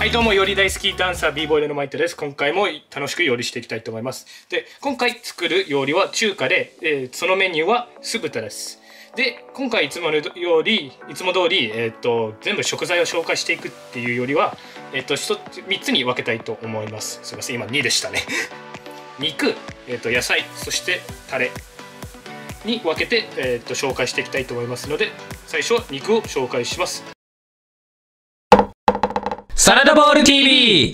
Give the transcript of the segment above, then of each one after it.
はいどうも、より大好きダンサー b ボーイのマイトです。今回も楽しく料理していきたいと思います。で、今回作る料理は中華で、そのメニューは酢豚です。で、今回いつも通り、全部食材を紹介していくっていうよりは、3つに分けたいと思います。すいません、今2でしたね。肉、野菜、そしてタレに分けて、紹介していきたいと思いますので、最初は肉を紹介します。 サラダボール TV。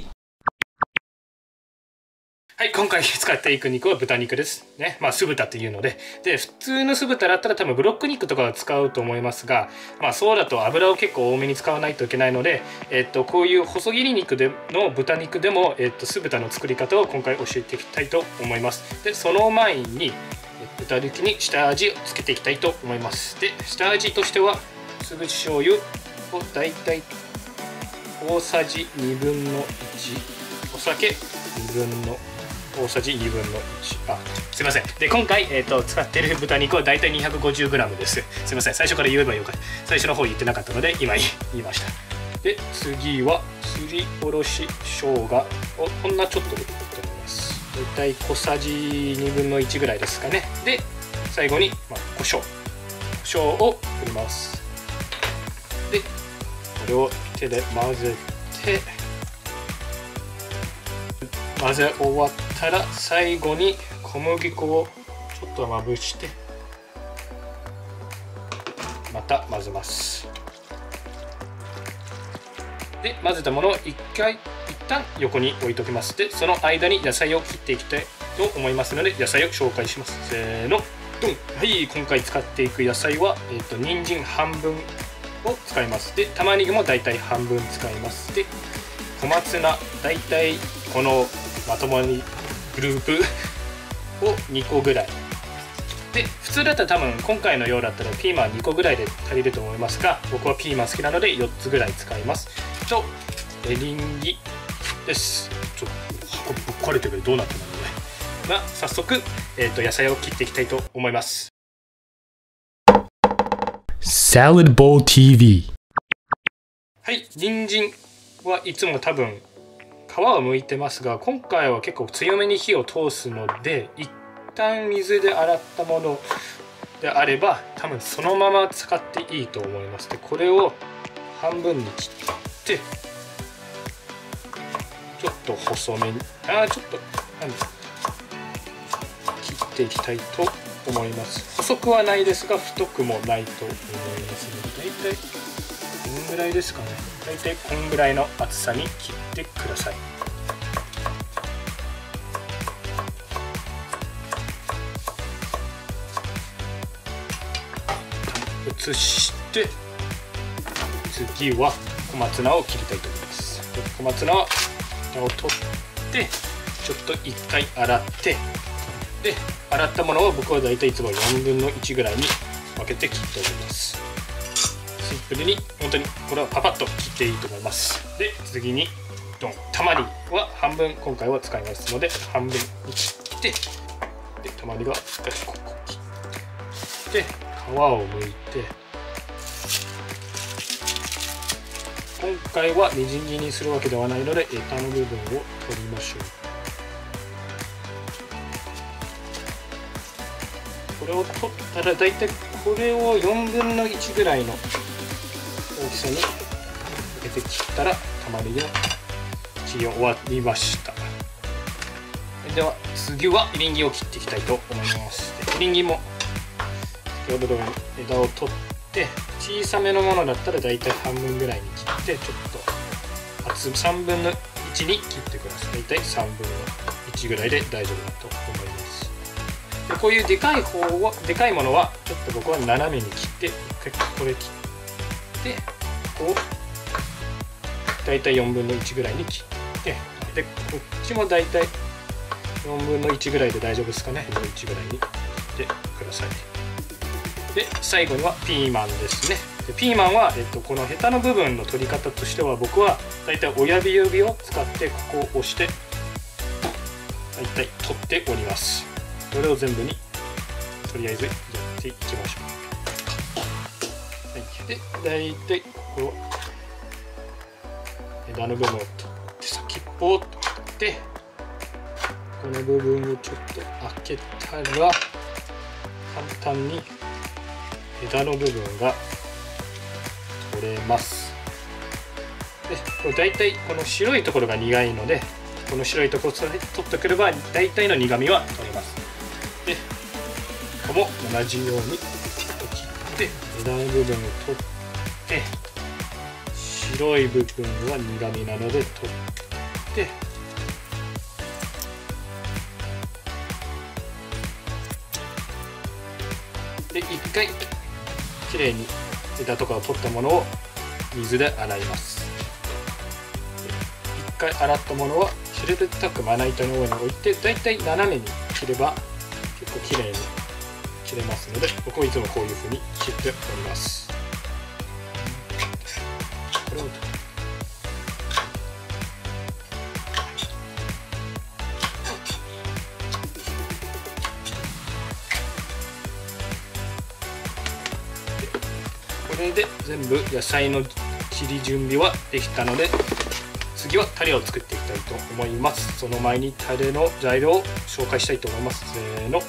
はい、今回使っていく肉は豚肉ですね。まあ酢豚っていうので、普通の酢豚だったら多分ブロック肉とかは使うと思いますが、まあそうだと油を結構多めに使わないといけないので、こういう細切り肉の豚肉でも酢豚の作り方を今回教えていきたいと思います。で、その前に豚肉に下味をつけていきたいと思います。で、下味としては酢口醤油をだいたい大さじ1/2、お酒大さじ1/2、すいません。で、今回、使っている豚肉はだいたい 250g です。すいません、最初から言えばよかった。最初の方言ってなかったので今言いました。で、次はすりおろし生姜をこんなちょっとでいいと思います。だいたい小さじ1/2ぐらいですかね。で、最後に、胡椒を振ります。で、これを手で混ぜて、混ぜ終わったら最後に小麦粉をちょっとまぶしてまた混ぜます。で、混ぜたものを一旦横に置いときます。で、その間に野菜を切っていきたいと思いますので、野菜を紹介します。せーの、ドン。はい、今回使っていく野菜は人参半分を使います。で、玉ねぎもだいたい半分使います。で、小松菜だいたいこのまともにグループを2個ぐらいで、普通だったら多分今回のようだったらピーマン2個ぐらいで足りると思いますが、僕はピーマン好きなので4つぐらい使います。とエリンギです。ちょっと箱ぶっ壊れてるけどどうなってるんだろうね。早速、野菜を切っていきたいと思います。 Salad Bowl TV。 はい、人参はいつも多分皮を剥いてますが、今回は結構強めに火を通すので、一旦水で洗ったものであれば多分そのまま使っていいと思います。で、これを半分に切ってちょっと細めに切っていきたいと思います。細くはないですが太くもないと思いますので、だいたいこんぐらいですかね。だいたいこんぐらいの厚さに切ってください。移して次は小松菜を切りたいと思います。小松菜を取ってちょっと一回洗って、で、洗ったものを僕はだいたいいつも1/4ぐらいに分けて切っております。シンプルに本当にこれはパパッと切っていいと思います。で、次にドン。玉ねぎは半分今回は使いますので半分に切って、で、玉ねぎはここ切って皮を剥いて、今回はみじん切りにするわけではないのでヘタの部分を取りましょう。これを取ったらだいたいこれを1/4ぐらいの大きさに分けて切ったら玉ねぎの切り終わりました。では次はエリンギを切っていきたいと思います。エリンギも先ほどの枝を取って、小さめのものだったらだいたい半分ぐらいに切って、ちょっと厚3分の1に切ってください。だいたい3分の1ぐらいで大丈夫だと思います。で、こういうでかいものはちょっと僕は斜めに切って、これ切ってこうだいたい1/4ぐらいに切って、で、こっちもだいたい1/4ぐらいで大丈夫ですかね。1/4ぐらいに切ってください。で、最後にはピーマンですね。で、ピーマンは、このヘタの部分の取り方としては、僕はだいたい親指を使ってここを押してだいたい取っております。これを全部にとりあえずやっていきましょう。はい、で、だいたいここを枝の部分を取って先っぽを取って、この部分をちょっと開けたら簡単に枝の部分が取れます。でこれ大体この白いところが苦いので、この白いところを取ってくれば大体の苦みは取れます。でここも同じように切って枝の部分を取って、白い部分は苦みなので取って、で一回きれいに枝とかを取ったものを水で洗います。一回洗ったものは平たくまな板の上に置いて、だいたい斜めに切れば結構きれいに切れますので、僕はいつもこういう風に切っております。これをこれで全部野菜の切り準備はできたので、次はタレを作っていきたいと思います。その前にタレの材料を紹介したいと思います。せーの。はい、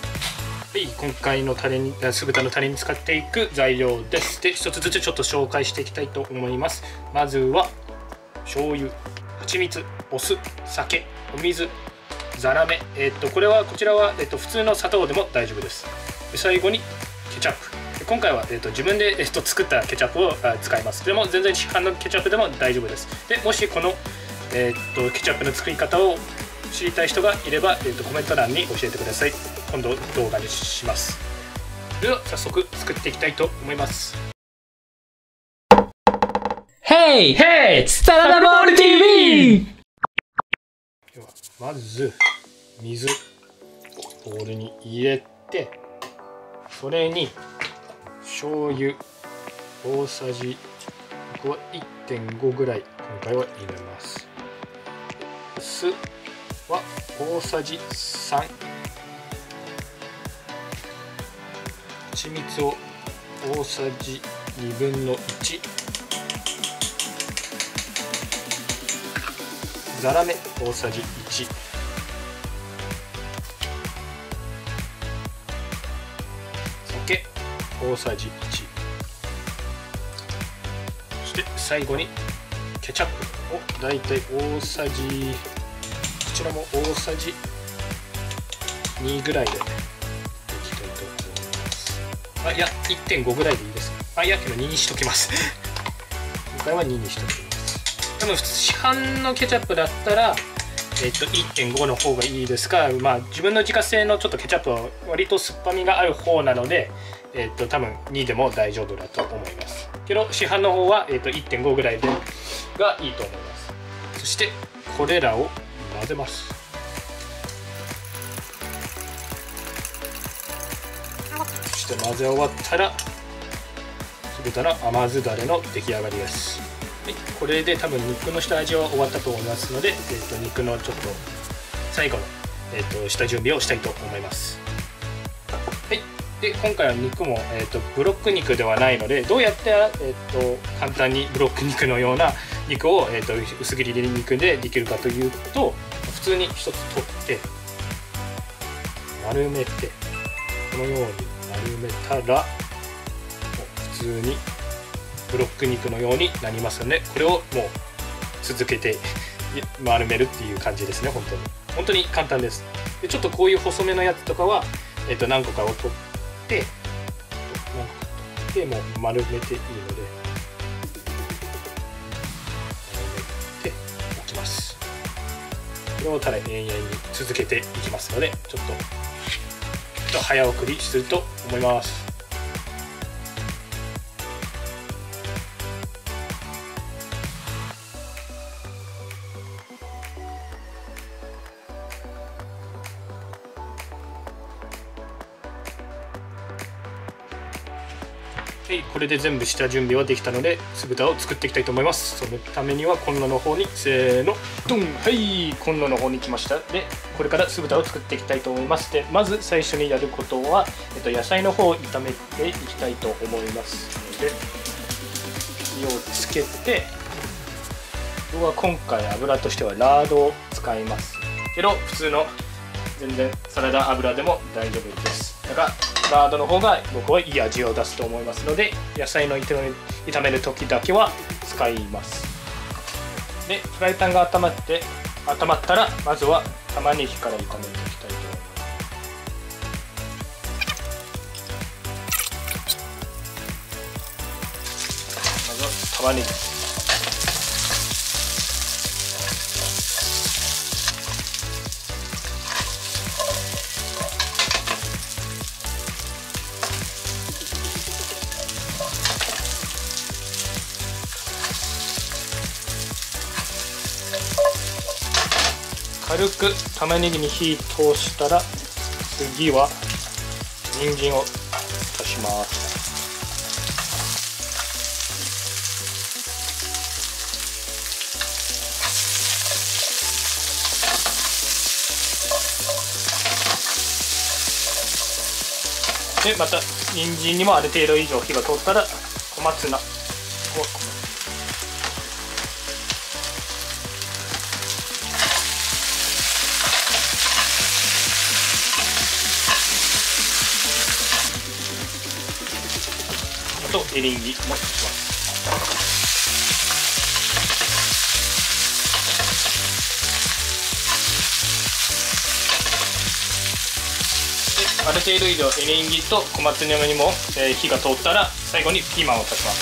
今回のタレに酢豚のタレに使っていく材料です。で、一つずつちょっと紹介していきたいと思います。まずは醤油、蜂蜜、お酢、酒、お水、ザラメ、こちらは、普通の砂糖でも大丈夫です。で最後にケチャップ。今回は、自分で、作ったケチャップを使います。でも全然市販のケチャップでも大丈夫です。でもしこの、ケチャップの作り方を知りたい人がいれば、コメント欄に教えてください。今度動画にします。では早速作っていきたいと思います。 Hey! Hey! サラダボール TV! ではまず水をボウルに入れて、それに醤油大さじ、僕は 1.5 ぐらい今回は入れます。酢は大さじ3、蜂蜜を大さじ2分の1、ザラメ大さじ1、酒大さじ1、そして最後にケチャップをだいたい大さじ、こちらも大さじ2ぐらいでいきたいと思います。あ、いや 1.5 ぐらいでいいです。あ、いやけど2にしときます今回は2にしときます。多分普通市販のケチャップだったら1.5 の方がいいですが、まあ自分の自家製のちょっとケチャップは割と酸っぱみがある方なので、多分2でも大丈夫だと思います。けど市販の方は、1.5 ぐらいでがいいと思います。そしてこれらを混ぜます。そして混ぜ終わったら酢豚の甘酢だれの出来上がりです。はい、これで多分肉の下味は終わったと思いますので、肉のちょっと最後の、下準備をしたいと思います。はい、で今回は肉も、ブロック肉ではないので、どうやって、簡単にブロック肉のような肉を、薄切り肉でできるかというと、普通に一つ取って丸めて、このように丸めたら普通にブロック肉のようになりますので、これをもう続けて丸めるっていう感じですね。本当に簡単です。でちょっとこういう細めのやつとかは、何個かを取ってもう丸めていいので丸めておきます。これをただ永遠に続けていきますので、ちょっと早送りすると思います。はい、これで全部下準備はできたので酢豚を作っていきたいと思います。そのためにはコンロの方にせーのドン。はい、コンロの方に来ました。でこれから酢豚を作っていきたいと思います。でまず最初にやることは、野菜の方を炒めていきたいと思います。で火をつけて僕は今回油としてはラードを使いますけど、普通の全然サラダ油でも大丈夫です。だからラードの方が僕はいい味を出すと思いますので、野菜の炒める時だけは使います。でフライパンが温まったら、まずは玉ねぎから炒めていきたいと思います。まずは玉ねぎ、軽く玉ねぎに火通したら、次は人参を足します。でまた人参にもある程度以上火が通ったら、小松菜をあとエリンギもします。ある程度以上エリンギと小松菜にも火が通ったら、最後にピーマンを足します。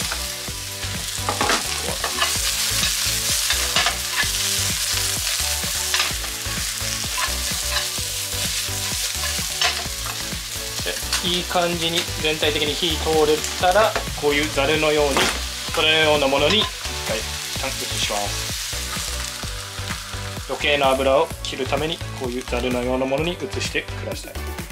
いい感じに全体的に火通れたら、こういうざるのように、それのようなものに一回移します。余計な油を切るために、こういうざるのようなものに移してください。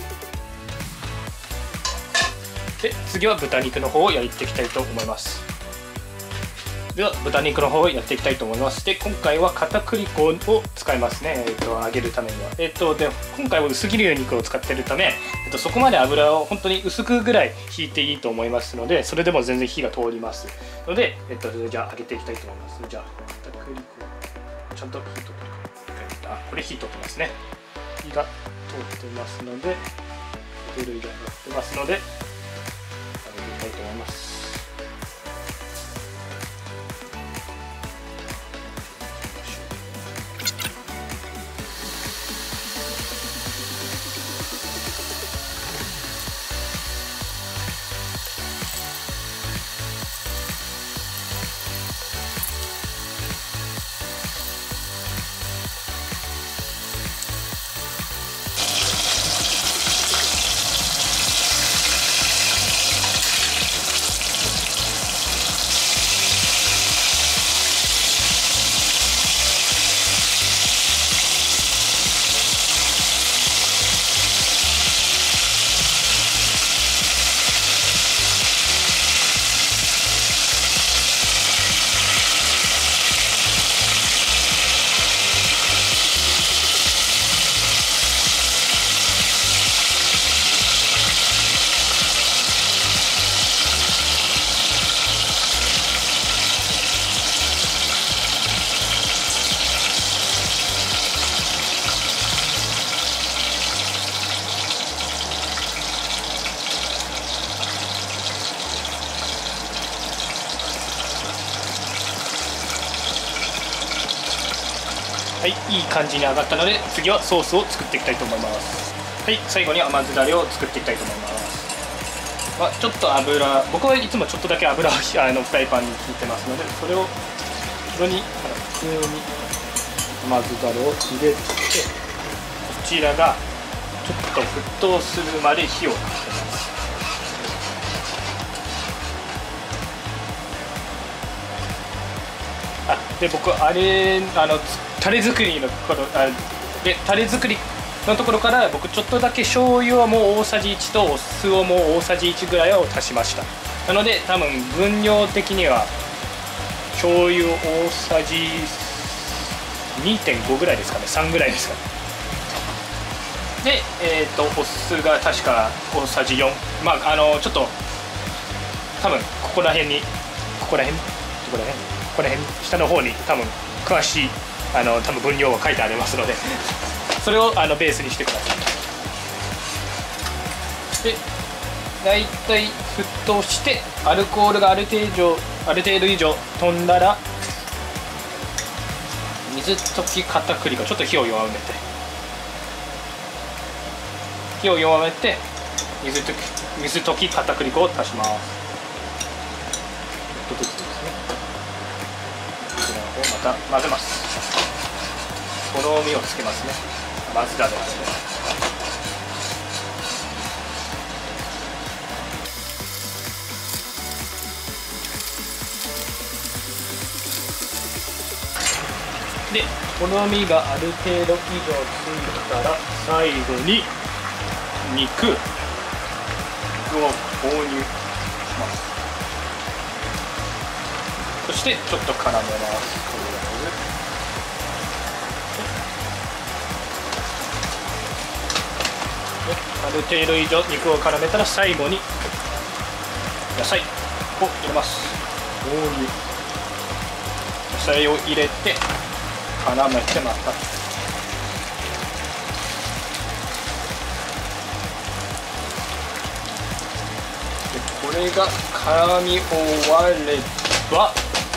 で次は豚肉の方を焼いていきたいと思います。では豚肉の方をやっていきたいと思います。で今回は片栗粉を使いますね、揚げるためには。で今回は薄切り肉を使っているため、そこまで油を本当に薄くぐらい引いていいと思いますので、それでも全然火が通りますので、じゃあ揚げていきたいと思います。じゃあ片栗粉ちゃんと火通ってるか、これ火通ってますね。火が通ってますので、出る色になってますので、揚げていきたいと思います。はい、いい感じに揚がったので、次はソースを作っていきたいと思います。はい、最後に甘酢だれを作っていきたいと思います。ちょっと油、僕はいつもちょっとだけ油をフライパンに引いてますので、それをそれに普通に甘酢だれを入れて、こちらがちょっと沸騰するまで火をかけます。で僕タレ作りのところタレ作りのところから僕ちょっとだけ醤油をもう大さじ1とお酢をもう大さじ1ぐらいを足しました。なので多分分量的には醤油大さじ 2.5 ぐらいですかね、3ぐらいですかね。でお酢が確か大さじ4、ちょっと多分ここら辺下の方に多分詳しい多分分量は書いてありますのでそれをベースにしてください。でだいたい沸騰してアルコールがある程度以上飛んだら水溶き片栗粉、ちょっと火を弱めて水溶き片栗粉を足します。ちょっとずつですね。こちらをまた混ぜます。とろみをつけますね。まずだれなんで。で、とろみがある程度以上ついたら最後に肉を投入します。そしてちょっと絡めます。ある程度以上肉を絡めたら最後に野菜を入れます。野菜を入れて絡めてまたこれが絡み終われば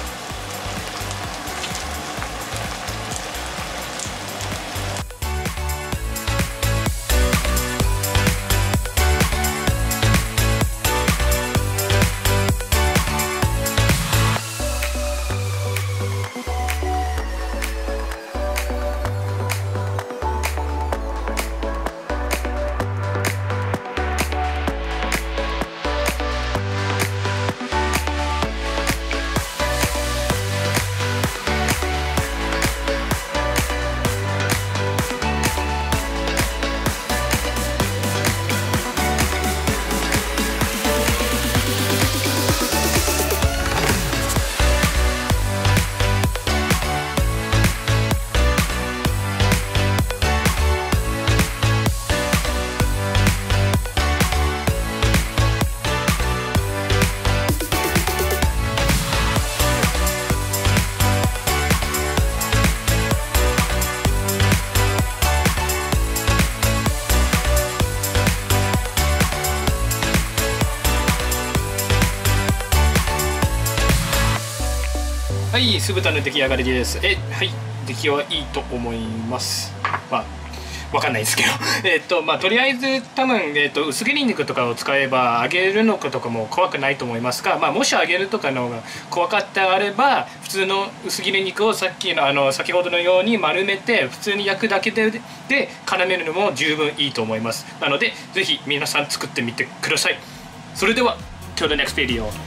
はい、酢豚の出来上がりです。はい、出来はいいと思います。まあわかんないですけどとりあえず多分、薄切り肉とかを使えば揚げるのとかも怖くないと思いますが、もし揚げるとかのが怖かったあれば普通の薄切り肉を先ほどのように丸めて普通に焼くだけで絡めるのも十分いいと思います。なのでぜひ皆さん作ってみてください。それでは Till the next video.